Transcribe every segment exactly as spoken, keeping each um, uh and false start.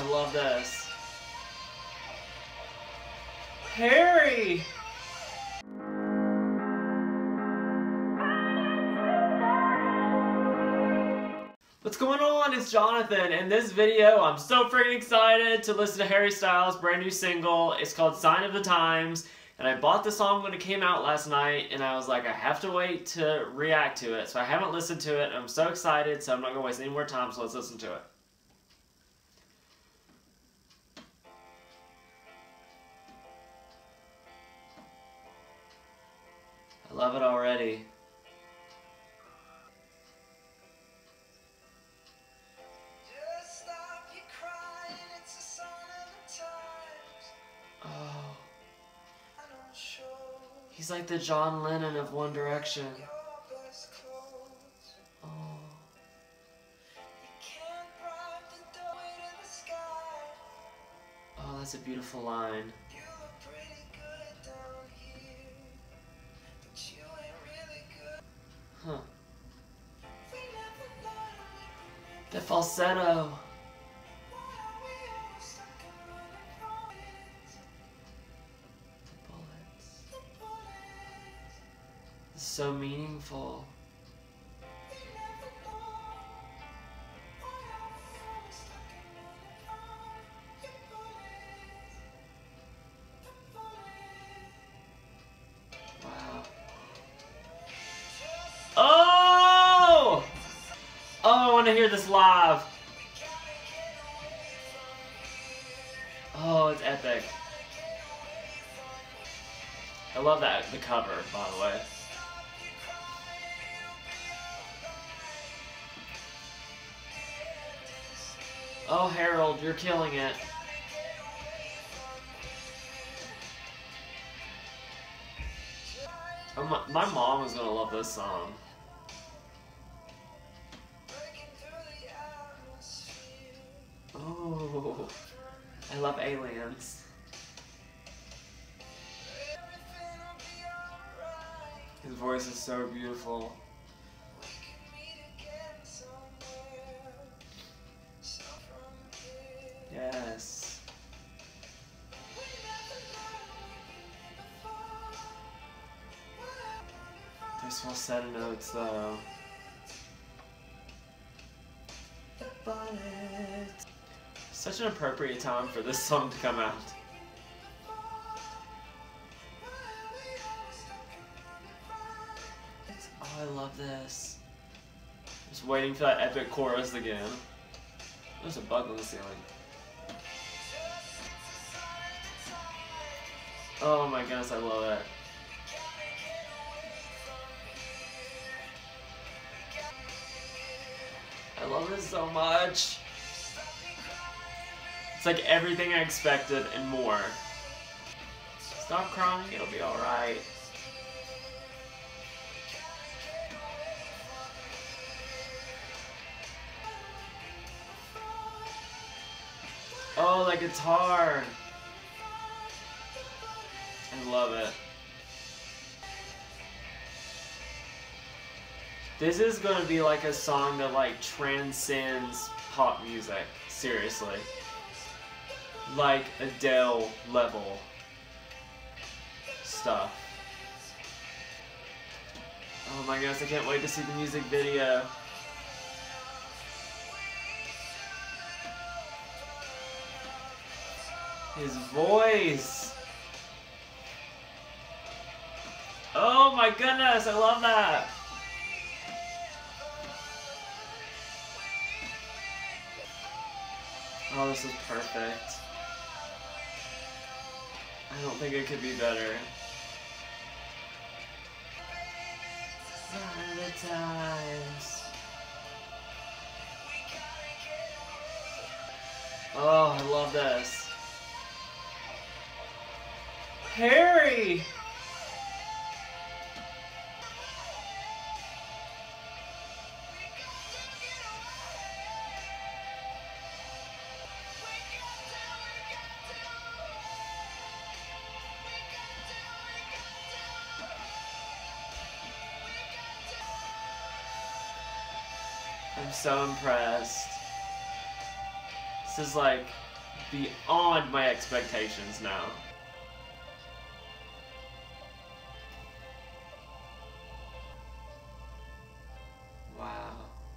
I love this. Harry! What's going on? It's Jonathan. In this video, I'm so freaking excited to listen to Harry Styles' brand new single. It's called Sign of the Times. And I bought the song when it came out last night, and I was like, I have to wait to react to it. So I haven't listened to it, and I'm so excited, so I'm not going to waste any more time, so let's listen to it. I love it already. Oh. He's like the John Lennon of One Direction. Oh. Oh, that's a beautiful line. Huh. The falsetto. So meaningful. Wow. Oh! Oh, I want to hear this live. Oh, it's epic. I love that, the cover, by the way. Oh, Harold, you're killing it. Oh, my, my mom is gonna love this song. Oh, I love aliens. His voice is so beautiful. Yes. There's falsetto notes though. Such an appropriate time for this song to come out. Oh, I love this. Just waiting for that epic chorus again. There's a bug on the ceiling. Oh my goodness, I love it. I love this so much. It's like everything I expected and more. Stop crying, it'll be alright. Oh, the guitar. I love it. This is gonna be like a song that like transcends pop music, seriously. Like Adele level stuff. Oh my gosh, I can't wait to see the music video. His voice. Oh my goodness, I love that. Oh, this is perfect. I don't think it could be better. Sign of the times. Oh, I love this. Harry! I'm so impressed. This is like beyond my expectations now. Wow.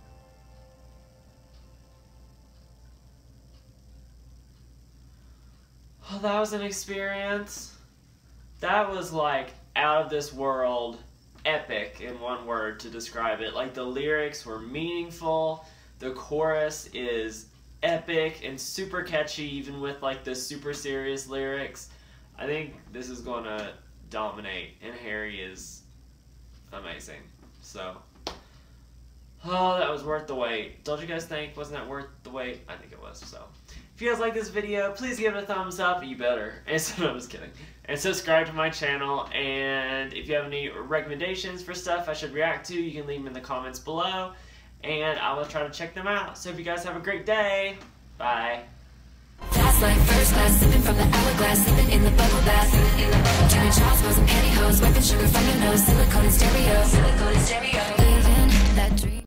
Oh, that was an experience. That was like out of this world, epic in one word to describe it. Like the lyrics were meaningful, the chorus is epic and super catchy even with like the super serious lyrics. I think this is gonna dominate and Harry is amazing. So, oh, that was worth the wait. Don't you guys think? Wasn't that worth the wait? I think it was, so. If you guys like this video, please give it a thumbs up. You better. And so, no, I'm just kidding. And subscribe to my channel. And if you have any recommendations for stuff I should react to, you can leave them in the comments below. And I will try to check them out. So, if you guys have a great day, bye. Fast like first class, sipping from the hourglass, sipping in the bubble bath. Carrying shots, and pantyhose, wiping sugar from your nose, silicone and stereo. Silicone and stereo.